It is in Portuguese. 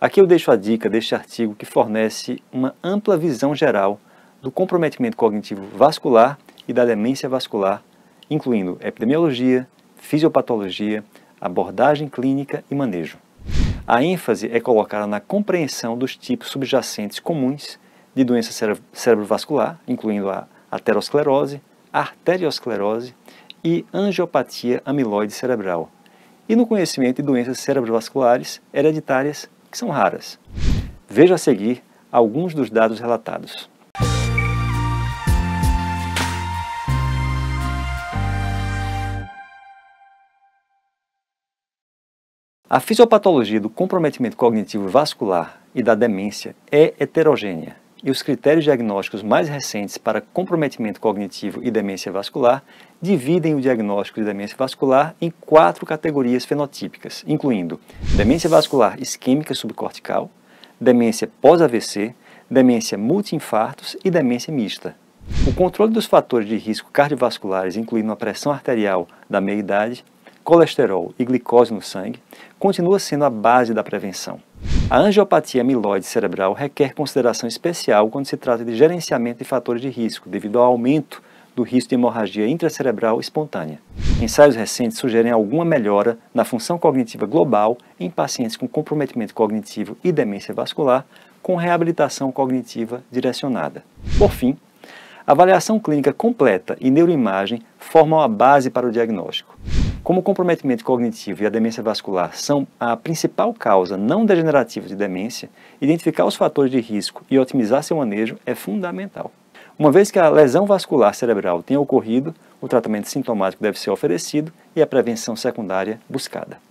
Aqui eu deixo a dica deste artigo que fornece uma ampla visão geral do comprometimento cognitivo vascular e da demência vascular, incluindo epidemiologia, fisiopatologia, abordagem clínica e manejo. A ênfase é colocada na compreensão dos tipos subjacentes comuns de doença cerebrovascular, incluindo a aterosclerose, arteriosclerose e angiopatia amiloide cerebral, e no conhecimento de doenças cerebrovasculares hereditárias que são raras. Veja a seguir alguns dos dados relatados. A fisiopatologia do comprometimento cognitivo vascular e da demência é heterogênea, e os critérios diagnósticos mais recentes para comprometimento cognitivo e demência vascular dividem o diagnóstico de demência vascular em 4 categorias fenotípicas, incluindo demência vascular isquêmica subcortical, demência pós-AVC, demência multiinfartos e demência mista. O controle dos fatores de risco cardiovasculares, incluindo a pressão arterial da meia-idade, colesterol e glicose no sangue, continua sendo a base da prevenção. A angiopatia amiloide cerebral requer consideração especial quando se trata de gerenciamento de fatores de risco, devido ao aumento do risco de hemorragia intracerebral espontânea. Ensaios recentes sugerem alguma melhora na função cognitiva global em pacientes com comprometimento cognitivo e demência vascular, com reabilitação cognitiva direcionada. Por fim, a avaliação clínica completa e neuroimagem formam a base para o diagnóstico. Como o comprometimento cognitivo e a demência vascular são a principal causa não degenerativa de demência, identificar os fatores de risco e otimizar seu manejo é fundamental. Uma vez que a lesão vascular cerebral tenha ocorrido, o tratamento sintomático deve ser oferecido e a prevenção secundária buscada.